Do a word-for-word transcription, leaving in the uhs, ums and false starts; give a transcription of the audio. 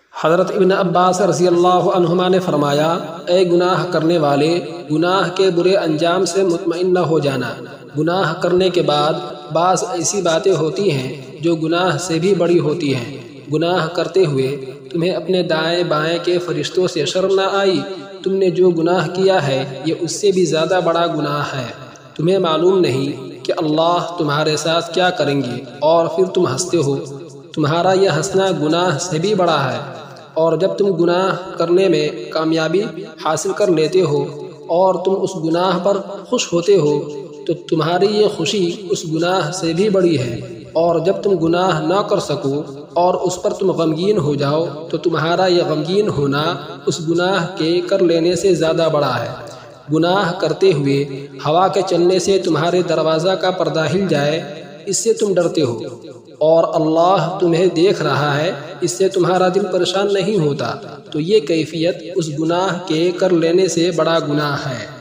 حضرت ابن عباس رضی اللہ عنہما نے فرمایا، اے گناہ کرنے والے، گناہ کے برے انجام سے مطمئن نہ ہو جانا۔ گناہ کرنے کے بعد بعض ایسی باتیں ہوتی ہیں جو گناہ سے بھی بڑی ہوتی ہیں۔ گناہ کرتے ہوئے تمہیں اپنے دائیں بائیں کے فرشتوں سے شرم نہ آئی؟ تم نے جو گناہ کیا ہے یہ اس سے بھی زیادہ بڑا گناہ ہے۔ تمہیں معلوم نہیں کہ اللہ تمہارے ساتھ کیا کریں گے اور پھر تم ہنستے ہو۔ تمہارا یہ ہنسنا گناہ سے بھی بڑا ہے۔ اور جب تم گناہ کرنے میں کامیابی حاصل کر لیتے ہو اور تم اس گناہ پر خوش ہوتے ہو تو تمہاری یہ خوشی اس گناہ سے بھی بڑی ہے۔ اور جب تم گناہ نہ کر سکو اور اس پر تم غمگین ہو جاؤ تو تمہارا یہ غمگین ہونا اس گناہ کے کر لینے سے زیادہ بڑا ہے۔ گناہ کرتے ہوئے ہوا کے چلنے سے تمہارے دروازہ کا پردہ ہل جائے، اس سے تم ڈرتے ہو، اور اللہ تمہیں دیکھ رہا ہے، اس سے تمہارا دل پریشان نہیں ہوتا، تو یہ کیفیت اس گناہ کے کر لینے سے بڑا گناہ ہے۔